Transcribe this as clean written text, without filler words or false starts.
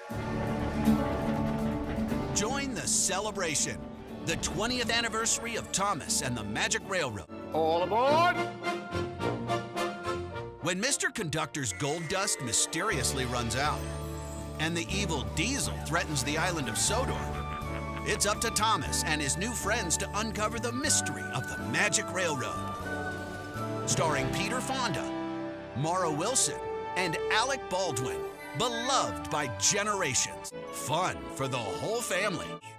Join the celebration, the 20th anniversary of Thomas and the Magic Railroad. All aboard! When Mr. Conductor's gold dust mysteriously runs out, and the evil Diesel threatens the island of Sodor, it's up to Thomas and his new friends to uncover the mystery of the Magic Railroad. Starring Peter Fonda, Mara Wilson, and Alec Baldwin, beloved by generations. Fun for the whole family.